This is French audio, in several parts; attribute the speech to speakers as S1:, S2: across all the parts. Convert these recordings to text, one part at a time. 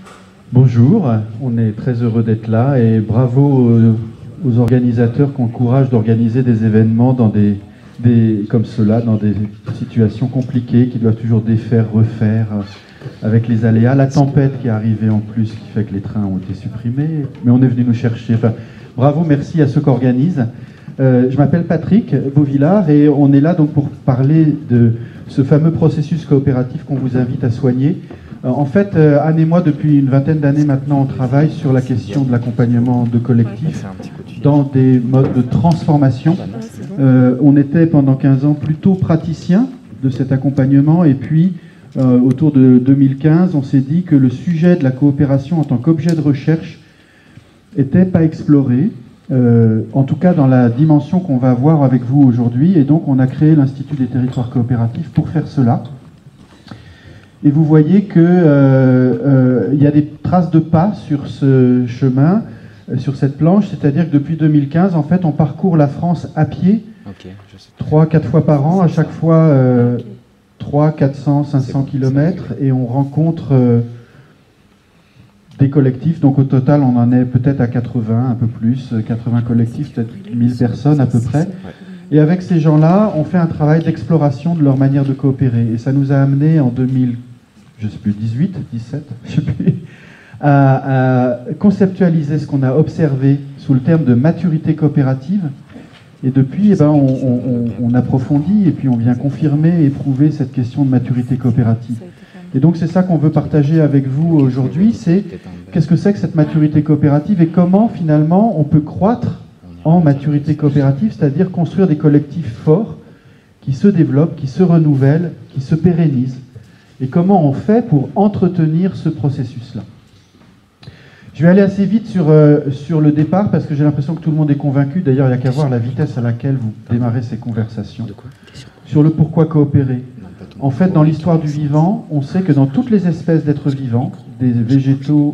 S1: Bonjour, on est très heureux d'être là et bravo aux organisateurs qui ont le courage d'organiser des événements comme cela, dans des situations compliquées, qui doivent toujours défaire, refaire, avec les aléas. La tempête qui est arrivée en plus, qui fait que les trains ont été supprimés, mais on est venu nous chercher. Enfin, bravo, merci à ceux qui organisent. Je m'appelle Patrick Beauvillard et on est là donc pour parler de ce fameux processus coopératif qu'on vous invite à soigner. En fait, Anne et moi, depuis une vingtaine d'années maintenant, on travaille sur la question de l'accompagnement de collectifs dans des modes de transformation. On était pendant 15 ans plutôt praticiens de cet accompagnement et puis autour de 2015, on s'est dit que le sujet de la coopération en tant qu'objet de recherche n'était pas exploré, en tout cas dans la dimension qu'on va voir avec vous aujourd'hui, et donc on a créé l'Institut des territoires coopératifs pour faire cela. Et vous voyez qu'il y a des traces de pas sur ce chemin, sur cette planche, c'est-à-dire que depuis 2015, en fait, on parcourt la France à pied, 3-4 fois par an, à chaque fois 300, 400, 500 km, et on rencontre des collectifs. Donc au total, on en est peut-être à 80, un peu plus, 80 collectifs, peut-être 1000 personnes à peu près. Et avec ces gens-là, on fait un travail d'exploration de leur manière de coopérer. Et ça nous a amené en 2018, 17, je sais plus, à conceptualiser ce qu'on a observé sous le terme de maturité coopérative. Et depuis, on approfondit et puis on vient confirmer et prouver cette question de maturité coopérative. Et donc c'est ça qu'on veut partager avec vous aujourd'hui, c'est qu'est-ce que c'est que cette maturité coopérative et comment finalement on peut croître en maturité coopérative, c'est-à-dire construire des collectifs forts qui se développent, qui se renouvellent, qui se pérennisent. Et comment on fait pour entretenir ce processus-là. Je vais aller assez vite sur le départ parce que j'ai l'impression que tout le monde est convaincu. D'ailleurs, il n'y a qu'à voir la vitesse à laquelle vous démarrez ces conversations. Sur le pourquoi coopérer. En fait, dans l'histoire du vivant, on sait que dans toutes les espèces d'êtres vivants, des végétaux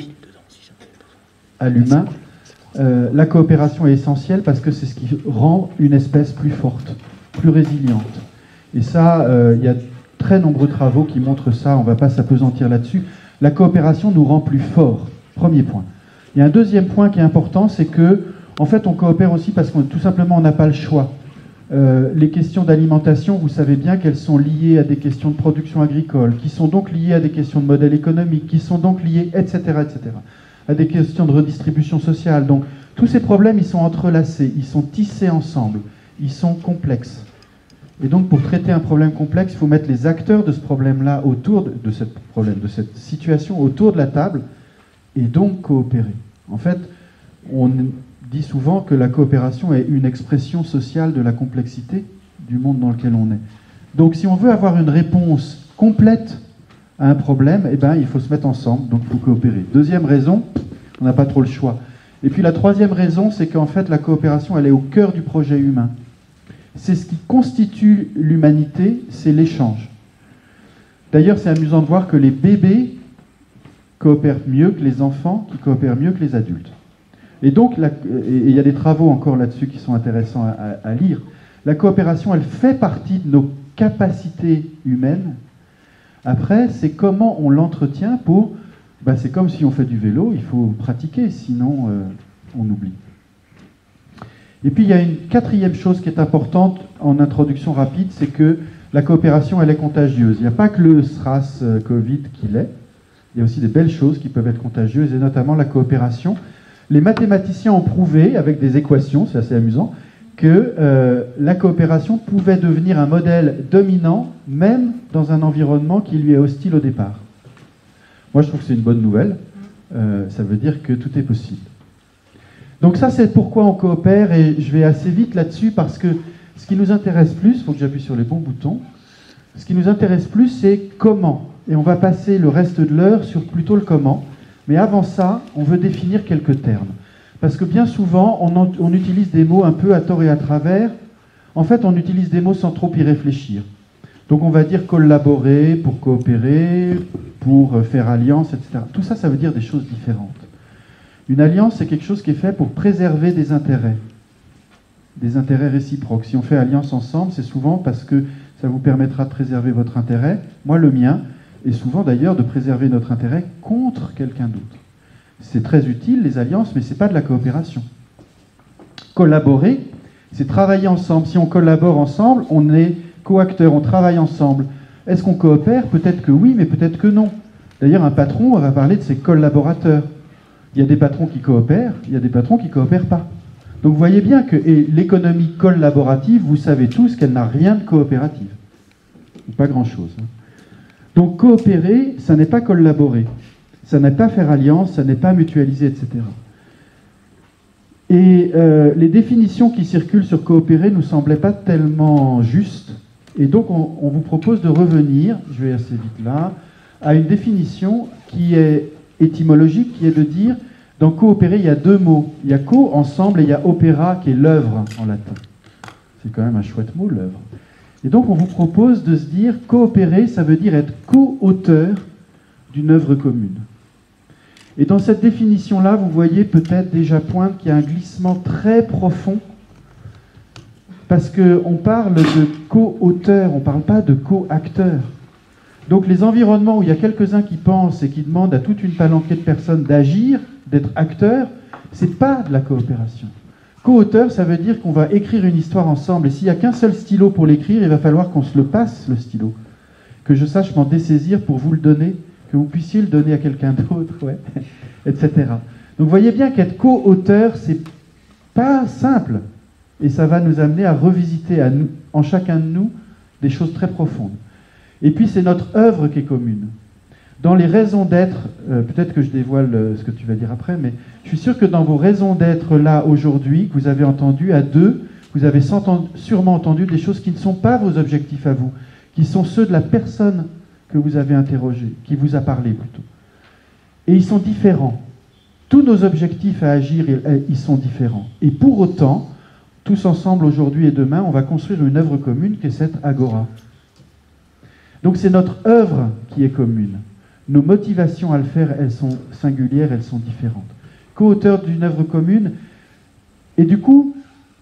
S1: à l'humain, la coopération est essentielle parce que c'est ce qui rend une espèce plus forte, plus résiliente. Et ça, il y a très nombreux travaux qui montrent ça, on ne va pas s'appesantir là-dessus. La coopération nous rend plus forts, premier point. Il y a un deuxième point qui est important, c'est que, en fait, on coopère aussi parce qu'on tout simplement on n'a pas le choix. Les questions d'alimentation, vous savez bien qu'elles sont liées à des questions de production agricole, qui sont donc liées à des questions de modèle économique, qui sont donc liées, etc., à des questions de redistribution sociale. Donc, tous ces problèmes, ils sont entrelacés, ils sont tissés ensemble, ils sont complexes. Et donc, pour traiter un problème complexe, il faut mettre les acteurs de ce problème-là autour de cette situation autour de la table, et donc coopérer. En fait, on dit souvent que la coopération est une expression sociale de la complexité du monde dans lequel on est. Donc, si on veut avoir une réponse complète à un problème, eh ben, il faut se mettre ensemble, donc il faut coopérer. Deuxième raison, on n'a pas trop le choix. Et puis la troisième raison, c'est qu'en fait, la coopération, elle est au cœur du projet humain. C'est ce qui constitue l'humanité, c'est l'échange. D'ailleurs, c'est amusant de voir que les bébés coopèrent mieux que les enfants, qui coopèrent mieux que les adultes. Et donc, il y a des travaux encore là-dessus qui sont intéressants à lire. La coopération, elle fait partie de nos capacités humaines. Après, c'est comment on l'entretient pour... c'est comme si on fait du vélo, il faut pratiquer, sinon on oublie. Et puis il y a une quatrième chose qui est importante en introduction rapide, c'est que la coopération, elle est contagieuse. Il n'y a pas que le SRAS Covid qui l'est, il y a aussi des belles choses qui peuvent être contagieuses, et notamment la coopération. Les mathématiciens ont prouvé, avec des équations, c'est assez amusant, que la coopération pouvait devenir un modèle dominant, même dans un environnement qui lui est hostile au départ. Moi, je trouve que c'est une bonne nouvelle. Ça veut dire que tout est possible. Donc ça, c'est pourquoi on coopère, et je vais assez vite là-dessus, parce que ce qui nous intéresse plus, il faut que j'appuie sur les bons boutons, ce qui nous intéresse plus, c'est comment. Et on va passer le reste de l'heure sur plutôt le comment. Mais avant ça, on veut définir quelques termes. Parce que bien souvent, on utilise des mots un peu à tort et à travers. En fait, on utilise des mots sans trop y réfléchir. Donc on va dire collaborer pour coopérer, pour faire alliance, etc. Tout ça, ça veut dire des choses différentes. Une alliance, c'est quelque chose qui est fait pour préserver des intérêts réciproques. Si on fait alliance ensemble, c'est souvent parce que ça vous permettra de préserver votre intérêt, moi le mien, et souvent d'ailleurs de préserver notre intérêt contre quelqu'un d'autre. C'est très utile, les alliances, mais ce n'est pas de la coopération. Collaborer, c'est travailler ensemble. Si on collabore ensemble, on est co-acteurs, on travaille ensemble. Est-ce qu'on coopère? Peut-être que oui, mais peut-être que non. D'ailleurs, un patron, on va parler de ses collaborateurs. Il y a des patrons qui coopèrent, il y a des patrons qui ne coopèrent pas. Donc vous voyez bien que l'économie collaborative, vous savez tous qu'elle n'a rien de coopérative. Pas grand-chose. Donc coopérer, ça n'est pas collaborer. Ça n'est pas faire alliance, ça n'est pas mutualiser, etc. Et les définitions qui circulent sur coopérer ne nous semblaient pas tellement justes. Et donc on vous propose de revenir, je vais assez vite là, à une définition qui est étymologique, qui est de dire, dans coopérer, il y a deux mots. Il y a co, ensemble, et il y a opéra, qui est l'œuvre en latin. C'est quand même un chouette mot, l'œuvre. Et donc on vous propose de se dire, coopérer, ça veut dire être co-auteur d'une œuvre commune. Et dans cette définition-là, vous voyez peut-être déjà poindre qu'il y a un glissement très profond, parce qu'on parle de co-auteur, on ne parle pas de co-acteur. Donc les environnements où il y a quelques-uns qui pensent et qui demandent à toute une palanquée de personnes d'agir, d'être acteurs, ce n'est pas de la coopération. Co-auteur, ça veut dire qu'on va écrire une histoire ensemble, et s'il n'y a qu'un seul stylo pour l'écrire, il va falloir qu'on se le passe, le stylo. Que je sache m'en dessaisir pour vous le donner, que vous puissiez le donner à quelqu'un d'autre, ouais, etc. Donc vous voyez bien qu'être co-auteur, c'est pas simple, et ça va nous amener à revisiter en chacun de nous des choses très profondes. Et puis c'est notre œuvre qui est commune. Dans les raisons d'être, peut-être que je dévoile ce que tu vas dire après, mais je suis sûr que dans vos raisons d'être là aujourd'hui, que vous avez entendu à deux, vous avez sûrement entendu des choses qui ne sont pas vos objectifs à vous, qui sont ceux de la personne que vous avez interrogée, qui vous a parlé plutôt. Et ils sont différents. Tous nos objectifs à agir, ils sont différents. Et pour autant, tous ensemble aujourd'hui et demain, on va construire une œuvre commune qui est cette agora. Donc c'est notre œuvre qui est commune. Nos motivations à le faire, elles sont singulières, elles sont différentes. Co-auteur d'une œuvre commune, et du coup,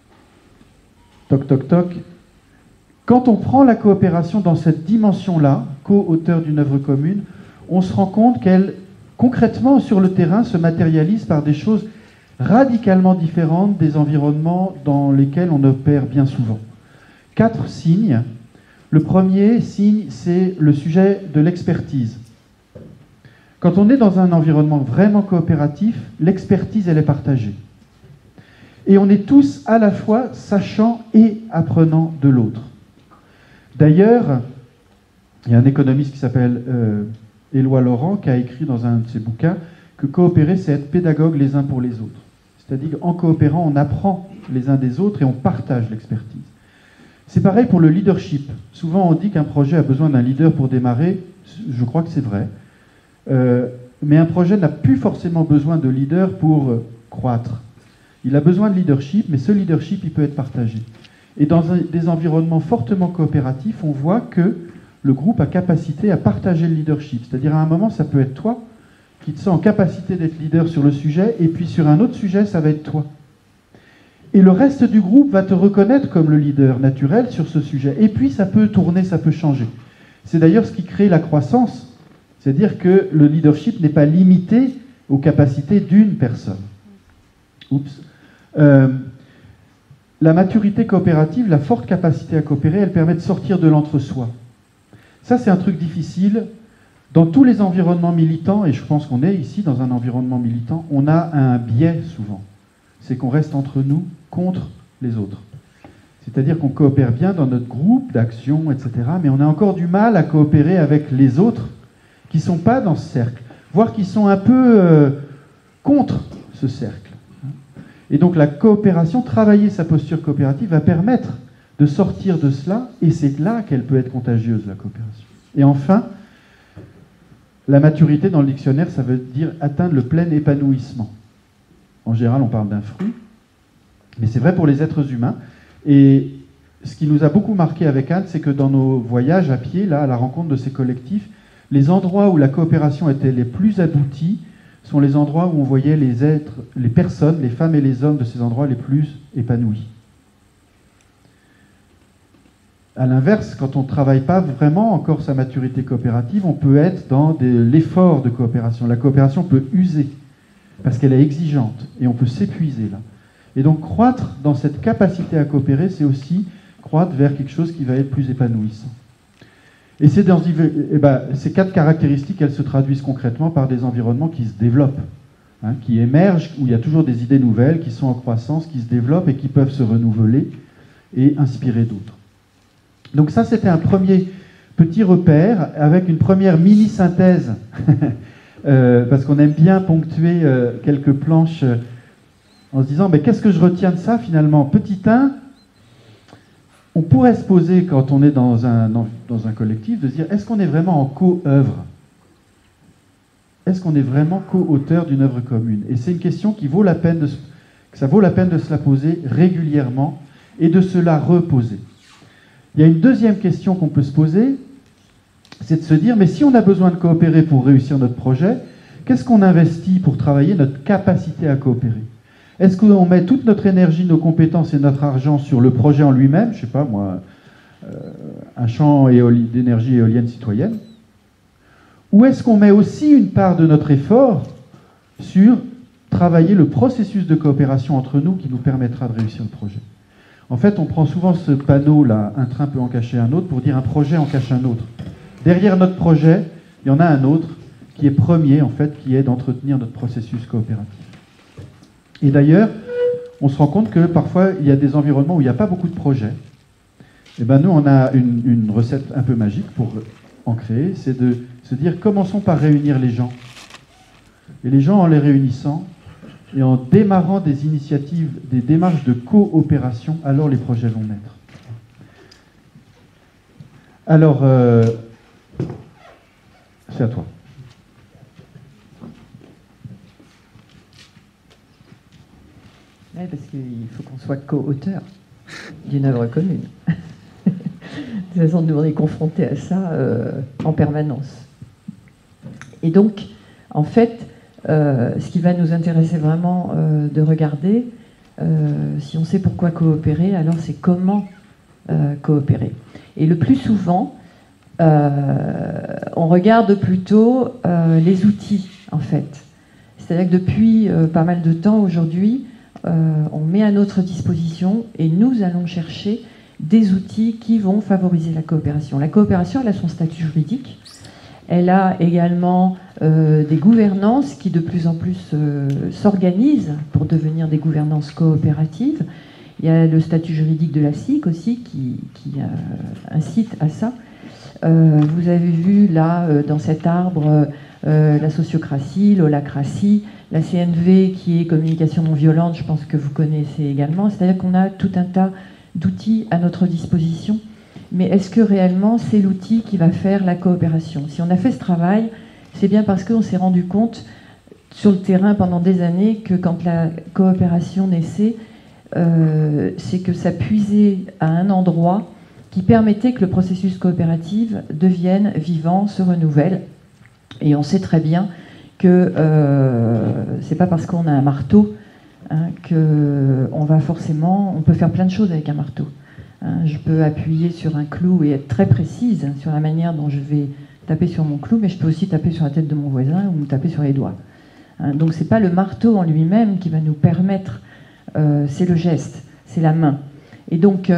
S1: toc toc toc, quand on prend la coopération dans cette dimension-là, co-auteur d'une œuvre commune, on se rend compte qu'elle, concrètement sur le terrain, se matérialise par des choses radicalement différentes des environnements dans lesquels on opère bien souvent. 4 signes. Le premier signe, c'est le sujet de l'expertise. Quand on est dans un environnement vraiment coopératif, l'expertise, elle est partagée. Et on est tous à la fois sachant et apprenant de l'autre. D'ailleurs, il y a un économiste qui s'appelle Éloi Laurent qui a écrit dans un de ses bouquins que coopérer, c'est être pédagogue les uns pour les autres. C'est-à-dire qu'en coopérant, on apprend les uns des autres et on partage l'expertise. C'est pareil pour le leadership. Souvent, on dit qu'un projet a besoin d'un leader pour démarrer. Je crois que c'est vrai. Mais un projet n'a plus forcément besoin de leader pour croître. Il a besoin de leadership, mais ce leadership, il peut être partagé. Et dans des environnements fortement coopératifs, on voit que le groupe a capacité à partager le leadership. C'est-à-dire, à un moment, ça peut être toi qui te sens en capacité d'être leader sur le sujet, et puis sur un autre sujet, ça va être toi. Et le reste du groupe va te reconnaître comme le leader naturel sur ce sujet. Et puis, ça peut tourner, ça peut changer. C'est d'ailleurs ce qui crée la croissance. C'est-à-dire que le leadership n'est pas limité aux capacités d'une personne. Oups. La maturité coopérative, la forte capacité à coopérer, elle permet de sortir de l'entre-soi. Ça, c'est un truc difficile. Dans tous les environnements militants, et je pense qu'on est ici dans un environnement militant, on a un biais souvent. C'est qu'on reste entre nous contre les autres. C'est-à-dire qu'on coopère bien dans notre groupe d'action, etc., mais on a encore du mal à coopérer avec les autres qui ne sont pas dans ce cercle, voire qui sont un peu contre ce cercle. Et donc la coopération, travailler sa posture coopérative, va permettre de sortir de cela, et c'est là qu'elle peut être contagieuse, la coopération. Et enfin, la maturité dans le dictionnaire, ça veut dire atteindre le plein épanouissement. En général, on parle d'un fruit, mais c'est vrai pour les êtres humains. Et ce qui nous a beaucoup marqué avec Anne, c'est que dans nos voyages à pied, là, à la rencontre de ces collectifs, les endroits où la coopération était les plus aboutis sont les endroits où on voyait les personnes, les femmes et les hommes de ces endroits les plus épanouis. À l'inverse, quand on ne travaille pas vraiment encore sa maturité coopérative, on peut être dans l'effort de coopération. La coopération peut user, parce qu'elle est exigeante, et on peut s'épuiser là. Et donc croître dans cette capacité à coopérer, c'est aussi croître vers quelque chose qui va être plus épanouissant. Et ces 4 caractéristiques, elles se traduisent concrètement par des environnements qui se développent, hein, qui émergent, où il y a toujours des idées nouvelles, qui sont en croissance, qui se développent et qui peuvent se renouveler et inspirer d'autres. Donc ça, c'était un premier petit repère avec une première mini-synthèse, parce qu'on aime bien ponctuer quelques planches en se disant, mais qu'est-ce que je retiens de ça finalement? Petit 1, on pourrait se poser, quand on est dans un collectif, de se dire, est-ce qu'on est vraiment en co-œuvre? Est-ce qu'on est vraiment co-auteur d'une œuvre commune? Et c'est une question qui vaut la peine que ça vaut la peine de se la poser régulièrement et de se la reposer. Il y a une deuxième question qu'on peut se poser, c'est de se dire, mais si on a besoin de coopérer pour réussir notre projet, qu'est-ce qu'on investit pour travailler notre capacité à coopérer? Est-ce qu'on met toute notre énergie, nos compétences et notre argent sur le projet en lui-même, je ne sais pas moi, un champ d'énergie éolienne citoyenne? Ou est-ce qu'on met aussi une part de notre effort sur travailler le processus de coopération entre nous qui nous permettra de réussir le projet? En fait, on prend souvent ce panneau-là, un train peut en cacher un autre, pour dire un projet en cache un autre. Derrière notre projet, il y en a un autre qui est premier, en fait, qui est d'entretenir notre processus coopératif. Et d'ailleurs, on se rend compte que parfois, il y a des environnements où il n'y a pas beaucoup de projets. Et bien nous, on a une recette un peu magique pour en créer, c'est de se dire, commençons par réunir les gens. Et les gens, en les réunissant, et en démarrant des initiatives, des démarches de coopération, alors les projets vont naître. Alors, c'est à toi.
S2: Oui, parce qu'il faut qu'on soit co-auteur d'une œuvre commune. De toute façon, nous, on est confrontés à ça en permanence. Et donc, en fait, ce qui va nous intéresser vraiment de regarder, si on sait pourquoi coopérer, alors c'est comment coopérer. Et le plus souvent, on regarde plutôt les outils, en fait. C'est-à-dire que depuis pas mal de temps aujourd'hui, on met à notre disposition et nous allons chercher des outils qui vont favoriser la coopération. La coopération, elle a son statut juridique. Elle a également des gouvernances qui de plus en plus s'organisent pour devenir des gouvernances coopératives. Il y a le statut juridique de la SIC aussi qui incite à ça. Vous avez vu là, dans cet arbre, la sociocratie, l'holacratie, la CNV qui est communication non violente, je pense que vous connaissez également. C'est-à-dire qu'on a tout un tas d'outils à notre disposition. Mais est-ce que réellement c'est l'outil qui va faire la coopération? Si on a fait ce travail, c'est bien parce qu'on s'est rendu compte sur le terrain pendant des années que quand la coopération naissait, c'est que ça puisait à un endroit qui permettait que le processus coopératif devienne vivant, se renouvelle. Et on sait très bien que c'est pas parce qu'on a un marteau qu'on va forcément... On peut faire plein de choses avec un marteau. Je peux appuyer sur un clou et être très précise sur la manière dont je vais taper sur mon clou, mais je peux aussi taper sur la tête de mon voisin ou me taper sur les doigts. Donc c'est pas le marteau en lui-même qui va nous permettre, c'est le geste, c'est la main. Et donc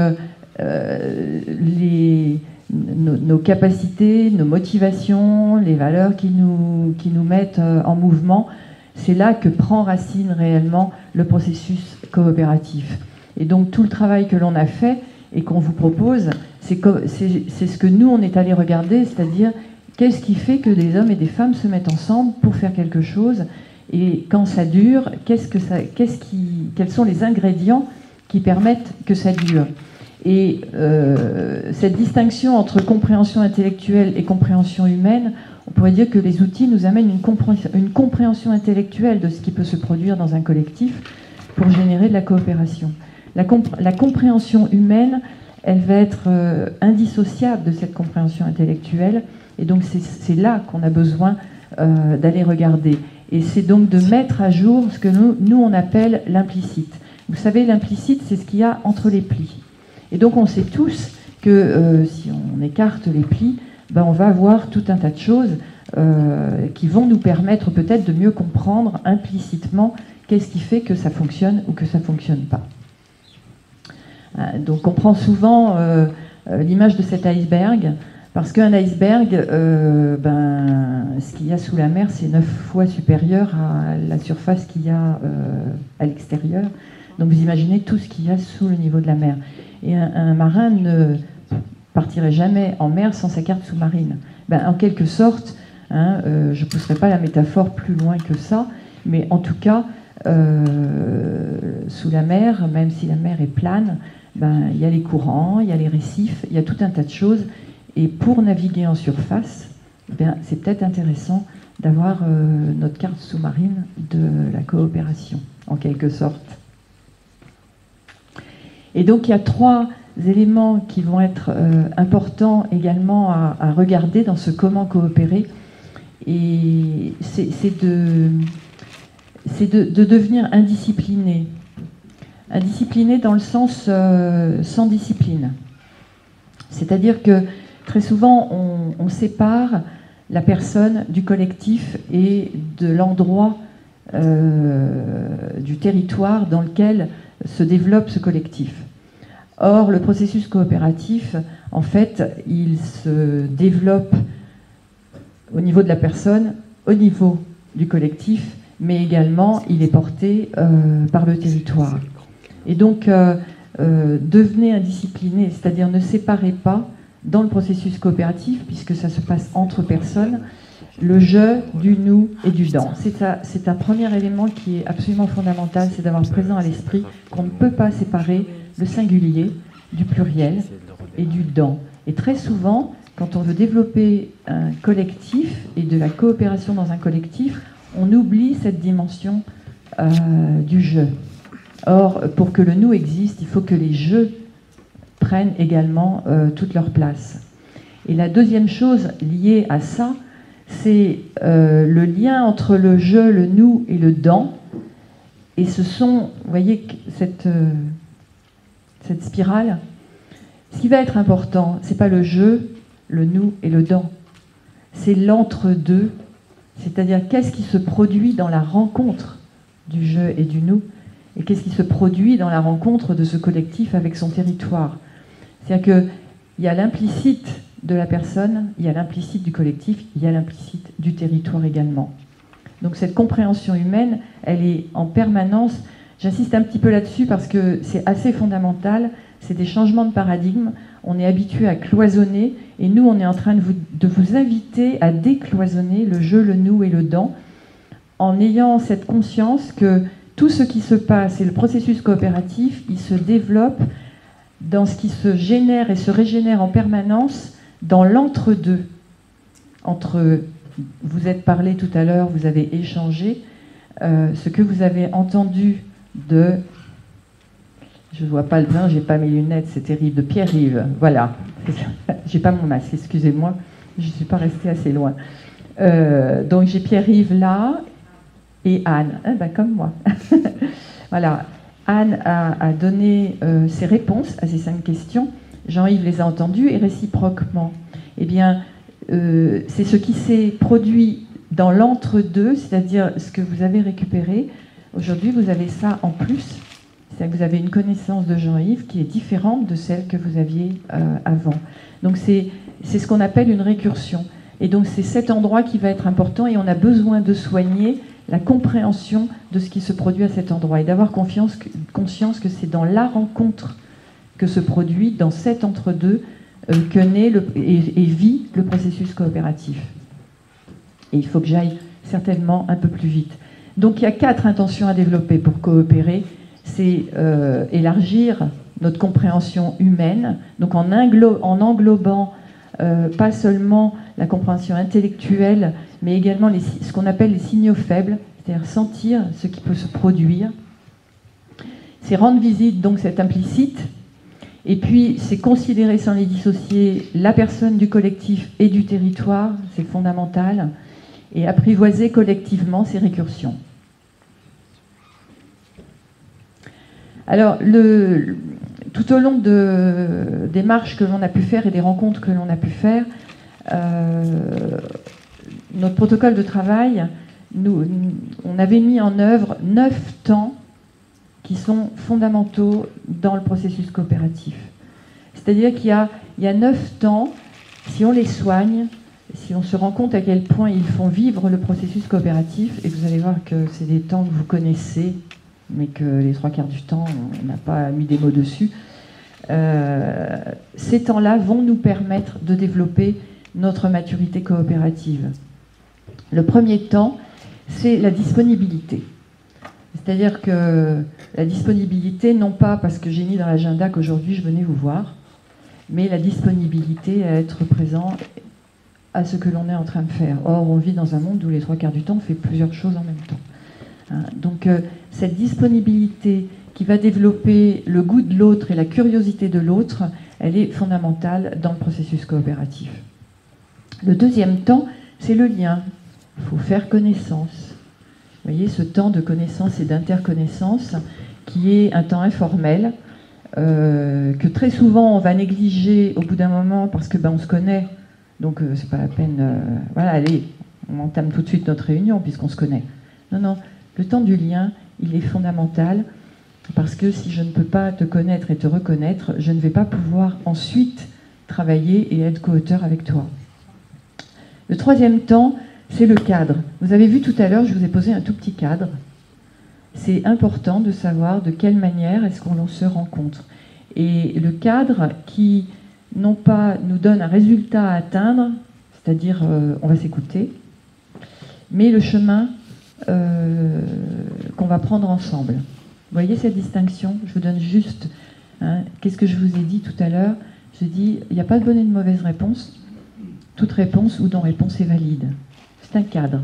S2: nos capacités, nos motivations, les valeurs qui nous mettent en mouvement, c'est là que prend racine réellement le processus coopératif. Et donc tout le travail que l'on a fait et qu'on vous propose, c'est ce que nous, on est allé regarder, c'est-à-dire qu'est-ce qui fait que des hommes et des femmes se mettent ensemble pour faire quelque chose, et quand ça dure, quels sont les ingrédients qui permettent que ça dure. Et cette distinction entre compréhension intellectuelle et compréhension humaine, on pourrait dire que les outils nous amènent une compréhension intellectuelle de ce qui peut se produire dans un collectif pour générer de la coopération. La compréhension humaine, elle va être indissociable de cette compréhension intellectuelle, et donc c'est là qu'on a besoin d'aller regarder. Et c'est donc de mettre à jour ce que nous on appelle l'implicite. Vous savez, l'implicite, c'est ce qu'il y a entre les plis. Et donc on sait tous que si on écarte les plis, ben, on va avoir tout un tas de choses qui vont nous permettre peut-être de mieux comprendre implicitement qu'est-ce qui fait que ça fonctionne ou que ça ne fonctionne pas. Donc on prend souvent l'image de cet iceberg, parce qu'un iceberg, ce qu'il y a sous la mer, c'est 9 fois supérieur à la surface qu'il y a à l'extérieur. Donc vous imaginez tout ce qu'il y a sous le niveau de la mer. Et un marin ne partirait jamais en mer sans sa carte sous-marine. En quelque sorte, je ne pousserai pas la métaphore plus loin que ça, mais en tout cas, sous la mer, même si la mer est plane, il y a les courants, il y a les récifs, il y a tout un tas de choses. Et pour naviguer en surface, c'est peut-être intéressant d'avoir notre carte sous-marine de la coopération, en quelque sorte. Et donc il y a 3 éléments qui vont être importants également à regarder dans ce comment coopérer. Et c'est de devenir indiscipliné. Indiscipliné dans le sens sans discipline. C'est-à-dire que très souvent, on sépare la personne du collectif et de l'endroit du territoire dans lequel se développe ce collectif. Or, le processus coopératif, en fait, il se développe au niveau de la personne, au niveau du collectif, mais également il est porté par le territoire. Et donc, devenez indiscipliné, c'est-à-dire ne séparez pas dans le processus coopératif, puisque ça se passe entre personnes, le je, du nous et du dans. C'est un premier élément qui est absolument fondamental, c'est d'avoir présent à l'esprit qu'on ne peut pas séparer le singulier du pluriel et du dans. Et très souvent, quand on veut développer un collectif et de la coopération dans un collectif, on oublie cette dimension du je. Or, pour que le nous existe, il faut que les je prennent également toute leur place. Et la deuxième chose liée à ça, c'est le lien entre le je, le nous et le dans. Et ce sont, vous voyez, cette spirale. Ce qui va être important, c'est pas le je, le nous et le dans. C'est l'entre-deux. C'est-à-dire qu'est-ce qui se produit dans la rencontre du je et du nous, et qu'est-ce qui se produit dans la rencontre de ce collectif avec son territoire. C'est-à-dire qu'il y a l'implicite de la personne, il y a l'implicite du collectif, il y a l'implicite du territoire également. Donc cette compréhension humaine, elle est en permanence. J'insiste un petit peu là-dessus parce que c'est assez fondamental, c'est des changements de paradigme. On est habitué à cloisonner, et nous, on est en train de vous inviter à décloisonner le je, le nous et le dans, en ayant cette conscience que tout ce qui se passe et le processus coopératif, il se développe dans ce qui se génère et se régénère en permanence dans l'entre-deux. Entre, vous êtes parlé tout à l'heure, vous avez échangé, ce que vous avez entendu de... Je ne vois pas le vin, j'ai pas mes lunettes, c'est terrible, de Pierre-Yves, voilà. J'ai pas mon masque, excusez-moi, je ne suis pas restée assez loin. Donc j'ai Pierre-Yves là, et Anne, comme moi. Voilà, Anne a donné ses réponses à ces 5 questions, Jean-Yves les a entendues, et réciproquement. Eh bien, c'est ce qui s'est produit dans l'entre-deux, c'est-à-dire ce que vous avez récupéré. Aujourd'hui, vous avez ça en plus. C'est-à-dire que vous avez une connaissance de Jean-Yves qui est différente de celle que vous aviez avant. Donc c'est ce qu'on appelle une récursion. Et donc c'est cet endroit qui va être important, et on a besoin de soigner la compréhension de ce qui se produit à cet endroit et d'avoir conscience que c'est dans la rencontre que se produit, dans cet entre-deux, que naît et vit le processus coopératif. Et il faut que j'aille certainement un peu plus vite. Donc il y a 4 intentions à développer pour coopérer. C'est élargir notre compréhension humaine, donc en englobant pas seulement la compréhension intellectuelle, mais également ce qu'on appelle les signaux faibles, c'est-à-dire sentir ce qui peut se produire. C'est rendre visite donc cet implicite, et puis c'est considérer sans les dissocier la personne du collectif et du territoire, c'est fondamental, et apprivoiser collectivement ces récursions. Alors, tout au long des marches que l'on a pu faire et des rencontres que l'on a pu faire, notre protocole de travail, on avait mis en œuvre 9 temps qui sont fondamentaux dans le processus coopératif. C'est-à-dire qu'il y a 9 temps, si on les soigne, si on se rend compte à quel point ils font vivre le processus coopératif, et vous allez voir que c'est des temps que vous connaissez, mais que les 3/4 du temps, on n'a pas mis des mots dessus, ces temps-là vont nous permettre de développer notre maturité coopérative. Le premier temps, c'est la disponibilité. C'est-à-dire que la disponibilité, non pas parce que j'ai mis dans l'agenda qu'aujourd'hui je venais vous voir, mais la disponibilité à être présent à ce que l'on est en train de faire. Or, on vit dans un monde où les 3/4 du temps, on fait plusieurs choses en même temps. Hein, donc, cette disponibilité qui va développer le goût de l'autre et la curiosité de l'autre, elle est fondamentale dans le processus coopératif. Le deuxième temps, c'est le lien. Il faut faire connaissance. Vous voyez, ce temps de connaissance et d'interconnaissance qui est un temps informel, que très souvent on va négliger au bout d'un moment parce que on se connaît, donc c'est pas la peine. Voilà, allez, on entame tout de suite notre réunion puisqu'on se connaît. Non, non, le temps du lien, il est fondamental parce que si je ne peux pas te connaître et te reconnaître, je ne vais pas pouvoir ensuite travailler et être co-auteur avec toi. Le troisième temps, c'est le cadre. Vous avez vu tout à l'heure, je vous ai posé un tout petit cadre. C'est important de savoir de quelle manière est-ce qu'on se rencontre. Et le cadre qui, non pas nous donne un résultat à atteindre, c'est-à-dire on va s'écouter, mais le chemin qu'on va prendre ensemble. Vous voyez cette distinction? Je vous donne juste, qu'est-ce que je vous ai dit tout à l'heure? Je dis, il n'y a pas de bonne et de mauvaise réponse. Toute réponse ou non-réponse est valide. C'est un cadre.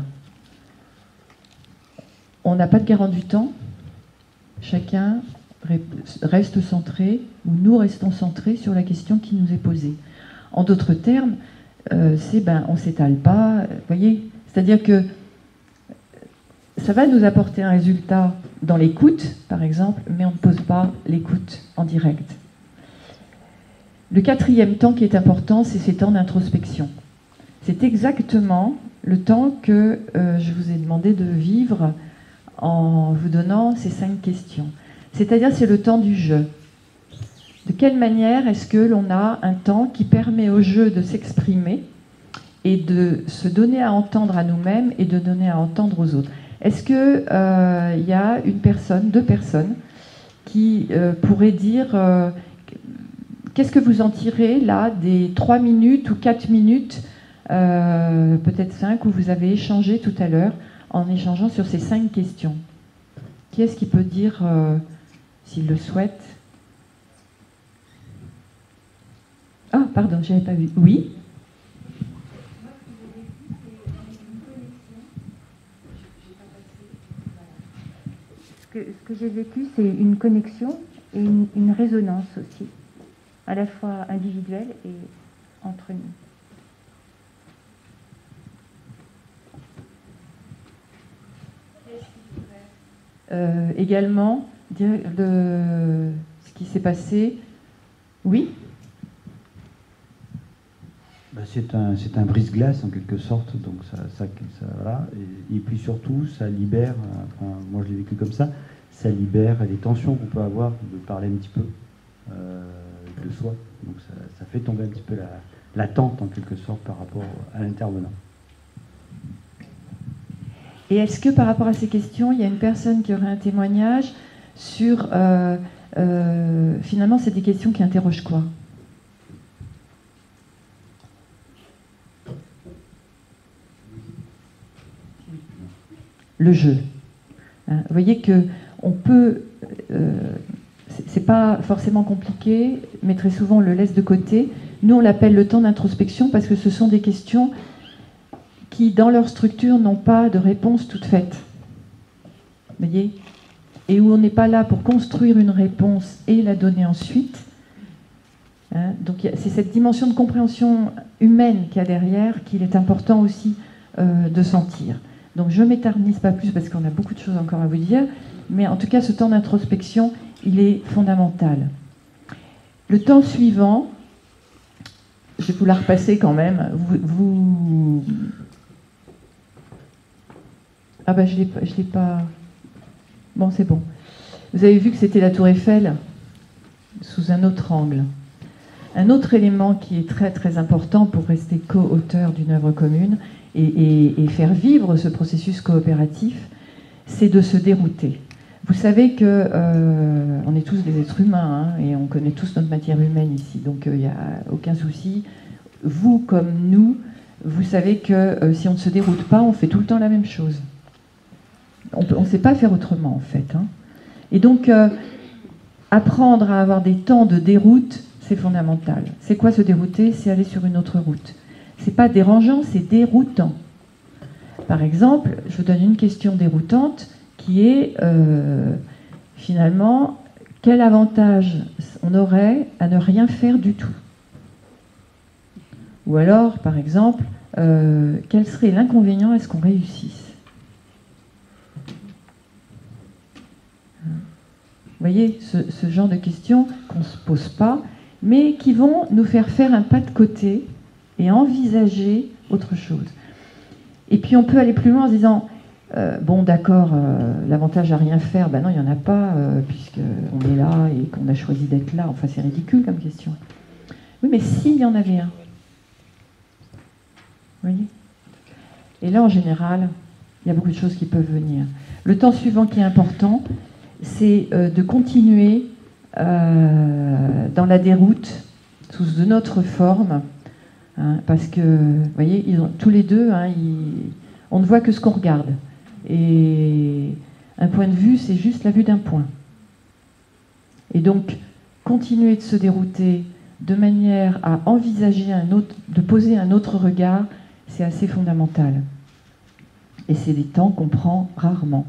S2: On n'a pas de garant du temps. Chacun reste centré, ou nous restons centrés sur la question qui nous est posée. En d'autres termes, c'est on ne s'étale pas. Vous voyez? C'est-à-dire que ça va nous apporter un résultat dans l'écoute, par exemple, mais on ne pose pas l'écoute en direct. Le quatrième temps qui est important, c'est ces temps d'introspection. C'est exactement le temps que je vous ai demandé de vivre en vous donnant ces 5 questions. C'est-à-dire, c'est le temps du jeu. De quelle manière est-ce que l'on a un temps qui permet au jeu de s'exprimer et de se donner à entendre à nous-mêmes et de donner à entendre aux autres? Est-ce qu'il y a une personne, 2 personnes, qui pourraient dire qu'est-ce que vous en tirez là des 3 minutes ou 4 minutes, peut-être 5, où vous avez échangé tout à l'heure en échangeant sur ces 5 questions? Qui est-ce qui peut dire, s'il le souhaite? Ah, pardon, je n'avais pas vu. Oui?
S3: Ce que j'ai vécu, c'est une connexion et une résonance aussi, à la fois individuelle et entre nous.
S2: Également, dire ce qui s'est passé. Oui?
S4: C'est un brise-glace en quelque sorte, donc ça voilà. Et puis surtout, ça libère, moi je l'ai vécu comme ça libère les tensions qu'on peut avoir de parler un petit peu de soi. Donc ça fait tomber un petit peu l'attente en quelque sorte par rapport à l'intervenant.
S2: Et est-ce que par rapport à ces questions, il y a une personne qui aurait un témoignage sur... finalement, c'est des questions qui interrogent quoi? Le jeu. Vous voyez que on peut... c'est pas forcément compliqué, mais très souvent on le laisse de côté. Nous, on l'appelle le temps d'introspection parce que ce sont des questions qui, dans leur structure, n'ont pas de réponse toute faite. Vous voyez? Et où on n'est pas là pour construire une réponse et la donner ensuite. Donc c'est cette dimension de compréhension humaine qu'il y a derrière qu'il est important aussi de sentir. Donc je ne m'éternise pas plus parce qu'on a beaucoup de choses encore à vous dire, mais en tout cas ce temps d'introspection, il est fondamental. Le temps suivant, je vais vous la repasser quand même. Ah ben je l'ai pas. Bon, c'est bon. Vous avez vu que c'était la Tour Eiffel sous un autre angle. Un autre élément qui est très très important pour rester co-auteur d'une œuvre commune et faire vivre ce processus coopératif, c'est de se dérouter. Vous savez que on est tous des êtres humains hein, et on connaît tous notre matière humaine ici, donc il n'y a aucun souci. Vous comme nous, vous savez que si on ne se déroute pas, on fait tout le temps la même chose. On ne sait pas faire autrement en fait. Hein. Et donc apprendre à avoir des temps de déroute, c'est fondamental. C'est quoi se dérouter? C'est aller sur une autre route. C'est pas dérangeant, c'est déroutant. Par exemple, je vous donne une question déroutante qui est finalement quel avantage on aurait à ne rien faire du tout. Ou alors, par exemple, quel serait l'inconvénient à ce qu'on réussisse? Vous voyez, ce genre de questions qu'on ne se pose pas, mais qui vont nous faire faire un pas de côté et envisager autre chose. Et puis on peut aller plus loin en se disant, bon d'accord, l'avantage à rien faire, ben non, il n'y en a pas, puisqu'on est là et qu'on a choisi d'être là. Enfin, c'est ridicule comme question. Oui, mais s'il y en avait un. Vous voyez? Et là, en général, il y a beaucoup de choses qui peuvent venir. Le temps suivant qui est important, c'est de continuer dans la déroute sous une autre forme, hein, parce que, vous voyez, tous les deux, hein, on ne voit que ce qu'on regarde. Et un point de vue, c'est juste la vue d'un point. Et donc, continuer de se dérouter de manière à envisager de poser un autre regard, c'est assez fondamental. Et c'est des temps qu'on prend rarement.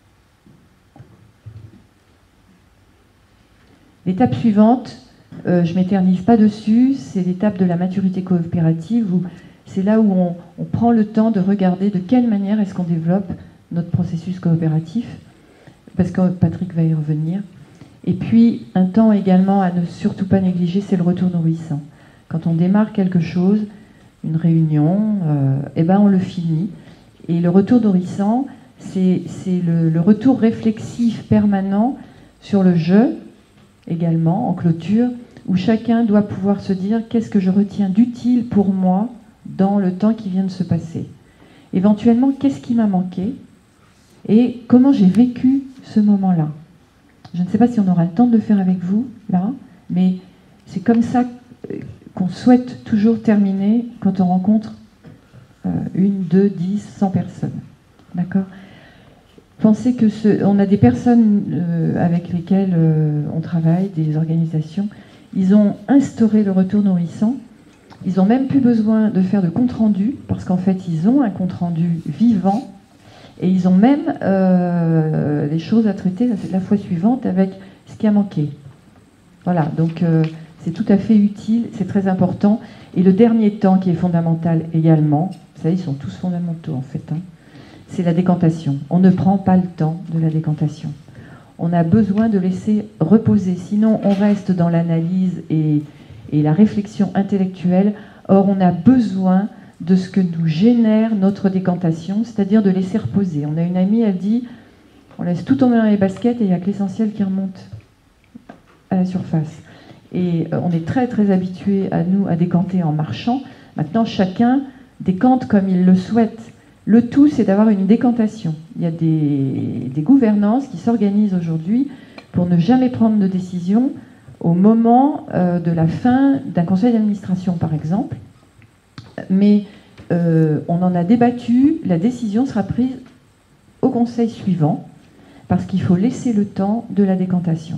S2: L'étape suivante, je ne m'éternise pas dessus, c'est l'étape de la maturité coopérative, où c'est là où on prend le temps de regarder de quelle manière est-ce qu'on développe notre processus coopératif, parce que Patrick va y revenir. Et puis, un temps également à ne surtout pas négliger, c'est le retour nourrissant. Quand on démarre quelque chose, une réunion, eh ben on le finit. Et le retour nourrissant, c'est le retour réflexif permanent sur le jeu, également, en clôture, où chacun doit pouvoir se dire qu'est-ce que je retiens d'utile pour moi dans le temps qui vient de se passer. Éventuellement, qu'est-ce qui m'a manqué et comment j'ai vécu ce moment-là. Je ne sais pas si on aura le temps de le faire avec vous, là, mais c'est comme ça qu'on souhaite toujours terminer quand on rencontre 1, 2, 10, 100 personnes. D'accord ? Pensez que on a des personnes avec lesquelles on travaille, des organisations, ils ont instauré le retour nourrissant, ils n'ont même plus besoin de faire de compte-rendu, parce qu'en fait, ils ont un compte-rendu vivant, et ils ont même les choses à traiter la fois suivante avec ce qui a manqué. Voilà, donc c'est tout à fait utile, c'est très important. Et le dernier temps qui est fondamental également, vous savez, ils sont tous fondamentaux en fait, hein, c'est la décantation. On ne prend pas le temps de la décantation. On a besoin de laisser reposer, sinon on reste dans l'analyse et la réflexion intellectuelle. Or, on a besoin de ce que nous génère notre décantation, c'est-à-dire de laisser reposer. On a une amie, elle dit, on laisse tout tomber dans les baskets et il n'y a que l'essentiel qui remonte à la surface. Et on est très très habitués à décanter en marchant. Maintenant, chacun décante comme il le souhaite. Le tout, c'est d'avoir une décantation. Il y a des gouvernances qui s'organisent aujourd'hui pour ne jamais prendre de décision au moment de la fin d'un conseil d'administration, par exemple. Mais on en a débattu, la décision sera prise au conseil suivant, parce qu'il faut laisser le temps de la décantation.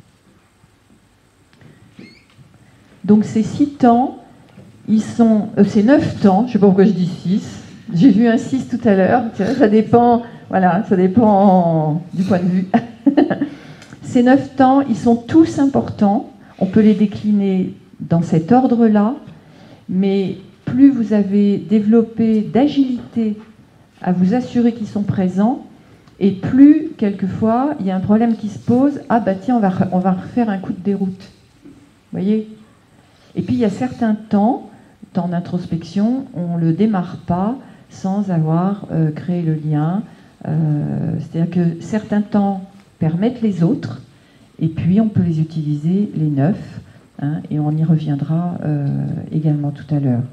S2: Donc ces 6 temps, c'est 9 temps, je ne sais pas pourquoi je dis 6, j'ai vu un 6 tout à l'heure, ça dépend, voilà, ça dépend du point de vue. Ces 9 temps, ils sont tous importants, on peut les décliner dans cet ordre-là, mais plus vous avez développé d'agilité à vous assurer qu'ils sont présents, et plus, quelquefois, il y a un problème qui se pose, ah bah tiens, on va refaire un coup de déroute. voyez? Et puis il y a certains temps d'introspection, on ne le démarre pas sans avoir créé le lien. C'est-à-dire que certains temps permettent les autres, et puis on peut les utiliser les 9, hein, et on y reviendra également tout à l'heure.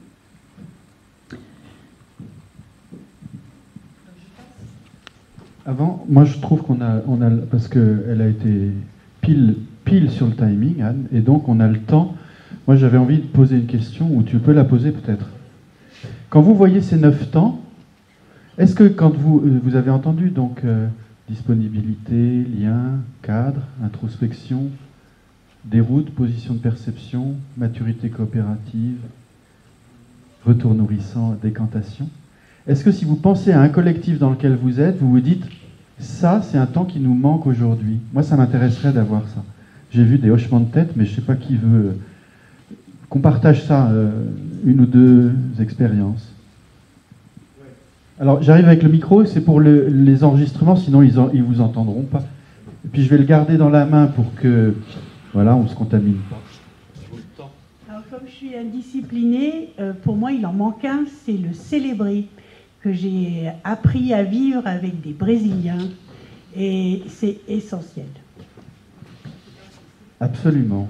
S1: Avant, moi je trouve qu'on a parce qu'elle a été pile sur le timing, Anne, et donc on a le temps. Moi j'avais envie de poser une question, ou tu peux la poser peut-être. Quand vous voyez ces 9 temps, est-ce que quand vous avez entendu donc disponibilité, lien, cadre, introspection, déroute, position de perception, maturité coopérative, retour nourrissant, décantation, est-ce que si vous pensez à un collectif dans lequel vous êtes, vous vous dites ça c'est un temps qui nous manque aujourd'hui? Moi ça m'intéresserait d'avoir ça. J'ai vu des hochements de tête, mais je ne sais pas qui veut qu'on partage ça, une ou deux expériences. Alors j'arrive avec le micro, c'est pour les enregistrements, sinon ils ne vous entendront pas. Et puis je vais le garder dans la main pour que, voilà, on ne se contamine pas.
S5: Alors comme je suis indisciplinée, pour moi il en manque un, c'est le célébrer, que j'ai appris à vivre avec des Brésiliens, et c'est essentiel.
S1: Absolument.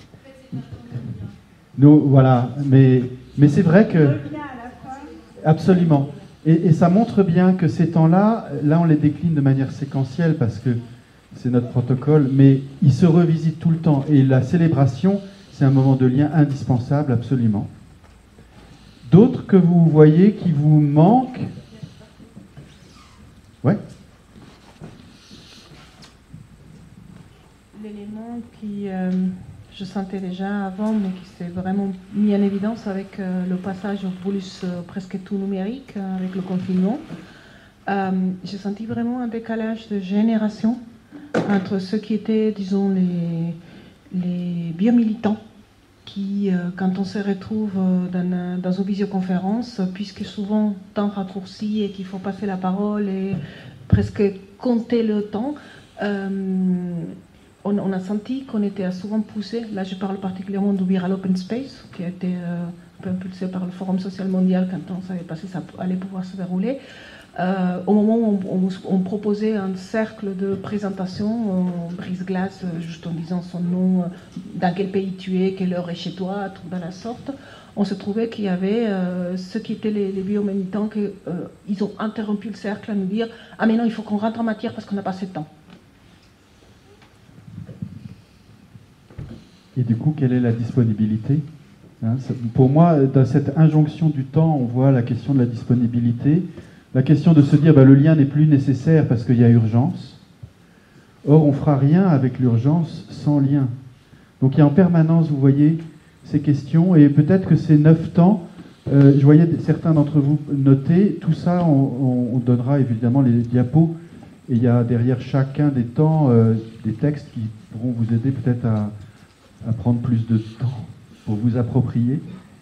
S1: Nous, voilà, mais c'est vrai que... Absolument. Et ça montre bien que ces temps-là, là on les décline de manière séquentielle parce que c'est notre protocole, mais ils se revisitent tout le temps. Et la célébration, c'est un moment de lien indispensable, absolument. D'autres que vous voyez qui vous manquent? Ouais.
S6: L'élément qui je sentais déjà avant, mais qui s'est vraiment mis en évidence avec le passage au plus presque tout numérique, avec le confinement. J'ai senti vraiment un décalage de génération entre ceux qui étaient, disons, les biomilitants, qui, quand on se retrouve dans une visioconférence, puisque souvent temps raccourci et qu'il faut passer la parole et presque compter le temps, on a senti qu'on était souvent poussé. Là, je parle particulièrement du Viral Open Space, qui a été un peu impulsé par le Forum social mondial quand on savait pas si ça allait pouvoir se dérouler. Au moment où on proposait un cercle de présentation, on brise-glace, juste en disant son nom, dans quel pays tu es, quelle heure est chez toi, tout dans la sorte, on se trouvait qu'il y avait ceux qui étaient les biomilitants, ils ont interrompu le cercle à nous dire « Ah mais non, il faut qu'on rentre en matière parce qu'on n'a pas assez de temps ».
S1: Et du coup, quelle est la disponibilité? Pour moi, dans cette injonction du temps, on voit la question de la disponibilité, la question de se dire le lien n'est plus nécessaire parce qu'il y a urgence. Or, on ne fera rien avec l'urgence sans lien. Donc il y a en permanence, vous voyez, ces questions, et peut-être que ces 9 temps, je voyais certains d'entre vous noter, tout ça, on donnera évidemment les diapos, et il y a derrière chacun des temps des textes qui pourront vous aider peut-être à prendre plus de temps pour vous approprier,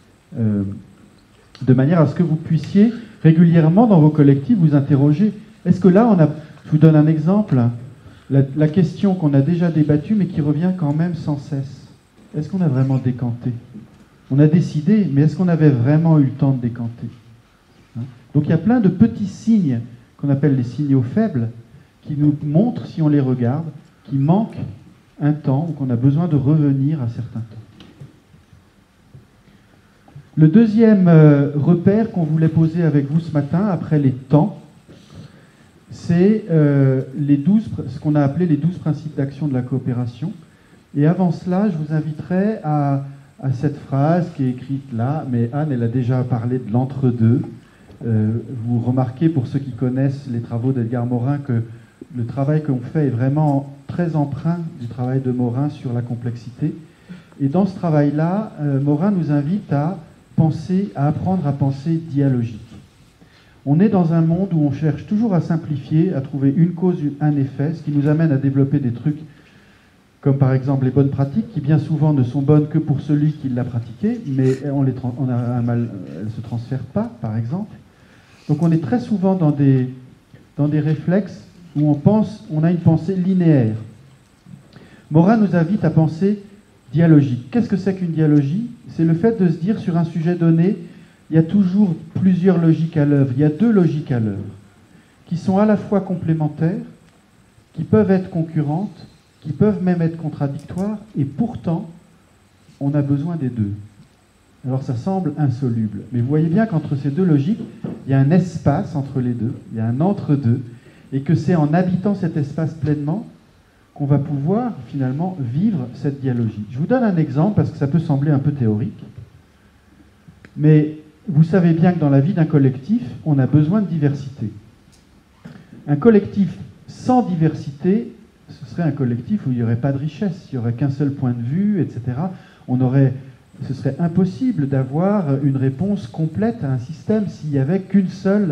S1: de manière à ce que vous puissiez régulièrement dans vos collectifs vous interroger. Est-ce que là, je vous donne un exemple, la question qu'on a déjà débattue mais qui revient quand même sans cesse. Est-ce qu'on a vraiment décanté? On a décidé, mais est-ce qu'on avait vraiment eu le temps de décanter? Donc il y a plein de petits signes qu'on appelle les signaux faibles qui nous montrent, si on les regarde, qu'il manque un temps ou qu'on a besoin de revenir à certains temps. Le deuxième repère qu'on voulait poser avec vous ce matin, après les temps, c'est ce qu'on a appelé les 12 principes d'action de la coopération. Et avant cela, je vous inviterai à cette phrase qui est écrite là, mais Anne, elle a déjà parlé de l'entre-deux. Vous remarquez, pour ceux qui connaissent les travaux d'Edgar Morin, que le travail qu'on fait est vraiment très empreint du travail de Morin sur la complexité. Et dans ce travail-là, Morin nous invite à apprendre à penser dialogique. On est dans un monde où on cherche toujours à simplifier, à trouver une cause, un effet, ce qui nous amène à développer des trucs comme par exemple les bonnes pratiques, qui bien souvent ne sont bonnes que pour celui qui l'a pratiqué, mais elles ne se transfèrent pas, par exemple. Donc on est très souvent dans des réflexes où on a une pensée linéaire. Morin nous invite à penser dialogique. Qu'est-ce que c'est qu'une dialogie? C'est le fait de se dire sur un sujet donné, il y a toujours plusieurs logiques à l'œuvre. Il y a deux logiques à l'œuvre, qui sont à la fois complémentaires, qui peuvent être concurrentes, qui peuvent même être contradictoires, et pourtant, on a besoin des deux. Alors ça semble insoluble, mais vous voyez bien qu'entre ces deux logiques, il y a un espace entre les deux, il y a un entre-deux, et que c'est en habitant cet espace pleinement qu'on va pouvoir finalement vivre cette dialogie. Je vous donne un exemple, parce que ça peut sembler un peu théorique, mais vous savez bien que dans la vie d'un collectif, on a besoin de diversité. Un collectif sans diversité, ce serait un collectif où il n'y aurait pas de richesse, il n'y aurait qu'un seul point de vue, etc. Ce serait impossible d'avoir une réponse complète à un système s'il n'y avait qu'une seule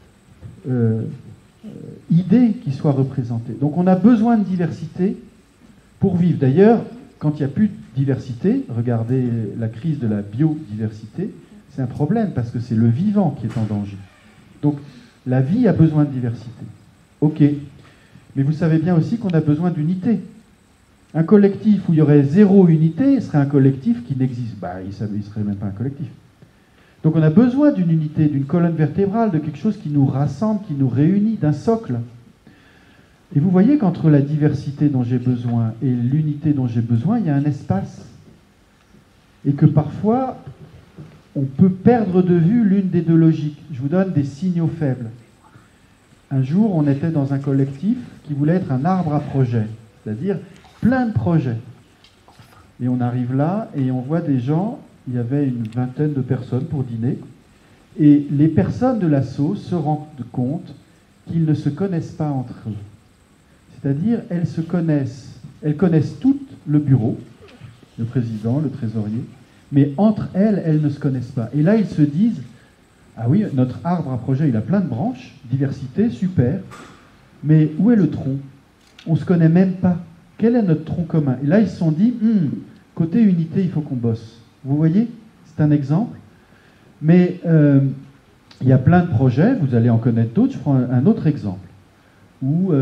S1: idée qui soit représentée. Donc on a besoin de diversité pour vivre. D'ailleurs, quand il n'y a plus de diversité, regardez la crise de la biodiversité, c'est un problème parce que c'est le vivant qui est en danger. Donc la vie a besoin de diversité. Ok. Mais vous savez bien aussi qu'on a besoin d'unité. Un collectif où il y aurait zéro unité serait un collectif qui n'existe pas. Il ne serait même pas un collectif. Donc on a besoin d'une unité, d'une colonne vertébrale, de quelque chose qui nous rassemble, qui nous réunit, d'un socle. Et vous voyez qu'entre la diversité dont j'ai besoin et l'unité dont j'ai besoin, il y a un espace. Et que parfois, on peut perdre de vue l'une des deux logiques. Je vous donne des signaux faibles. Un jour, on était dans un collectif qui voulait être un arbre à projets, c'est-à-dire plein de projets. Et on arrive là et on voit des gens, il y avait une vingtaine de personnes pour dîner, et les personnes de l'asso se rendent compte qu'ils ne se connaissent pas entre eux. C'est-à-dire, elles connaissent toutes le bureau, le président, le trésorier, mais entre elles, elles ne se connaissent pas. Et là, ils se disent, ah oui, notre arbre à projet, il a plein de branches, diversité, super, mais où est le tronc? On ne se connaît même pas. Quel est notre tronc commun? Et là, ils se sont dit, côté unité, il faut qu'on bosse. Vous voyez? C'est un exemple. Mais il y a plein de projets, vous allez en connaître d'autres. Je prends un autre exemple, où